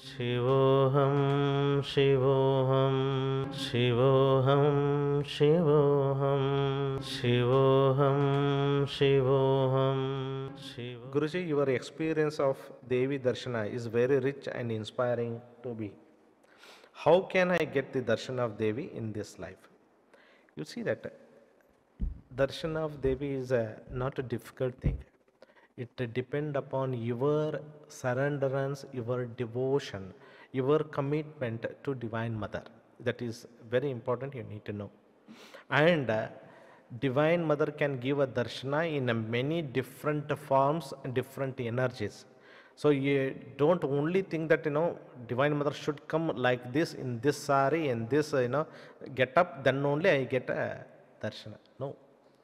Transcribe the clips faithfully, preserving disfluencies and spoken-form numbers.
Shivoham, Shivoham, Shivoham, Shivoham, Shivoham, Shivoham, Shivoham. Guruji, your experience of Devi Darshana is very rich and inspiring to me. How can I get the darshan of Devi in this life? You see that darshan of Devi is a, not a difficult thing. It depends upon your surrenderance, your devotion, your commitment to Divine Mother. That is very important, you need to know. And uh, Divine Mother can give a darshana in a many different forms and different energies. So you don't only think that, you know, Divine Mother should come like this, in this sari, in this, uh, you know, get up, then only I get a darshana. No.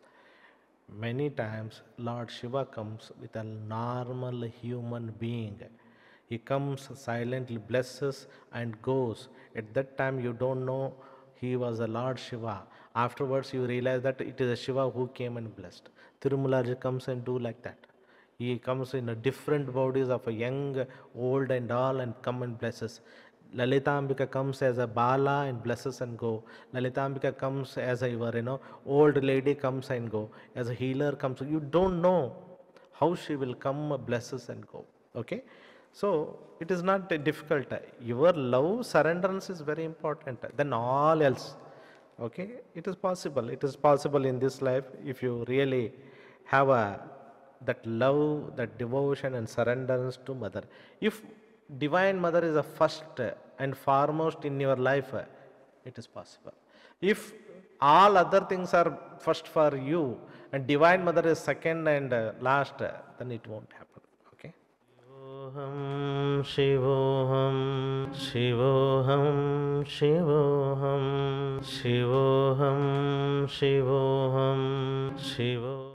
Many times Lord Shiva comes with a normal human being. He comes silently, blesses and goes. At that time you don't know he was a Lord Shiva. Afterwards you realize that it is a Shiva who came and blessed. Thirumoolarji comes and do like that. He comes in a different bodies of a young, old and all and come and blesses. Lalitambika comes as a bala and blesses and go. Lalitambika comes as a, you know, old lady comes and go. As a healer comes. You don't know how she will come, blesses and go. Okay? So, it is not difficult. Your love, surrenderance is very important. Then all else. Okay? It is possible. It is possible in this life if you really have a that love, that devotion and surrenderance to Mother. If Divine Mother is the first and foremost in your life, it is possible. If all other things are first for you and Divine Mother is second and last, then it won't happen. Okay? Shivoham, Shivoham, Shivoham, Shivoham, Shivoham, Shivoham, Shivoham.